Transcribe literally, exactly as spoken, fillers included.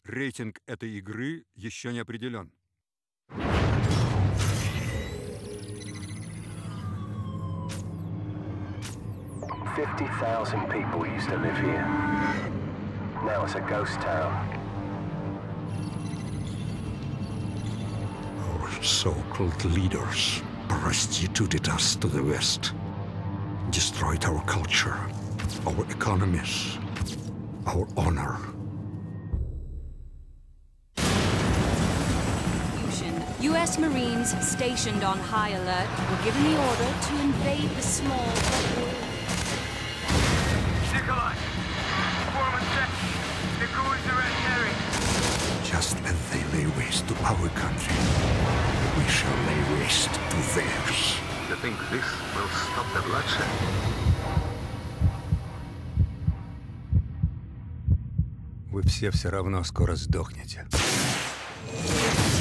Рейтинг этой игры еще не определен. Fifty thousand people used to live here. Now it's a ghost town. Our so-called leaders prostituted us to the West, destroyed our culture, our economies, our honor. U S Marines stationed on high alert were given the order to invade the small... Nikolai! Form a check. The Ghouls are at Harry. Just as they lay waste to our country, we shall lay waste to theirs. You think this will stop the bloodshed? Вы все все равно скоро сдохнете.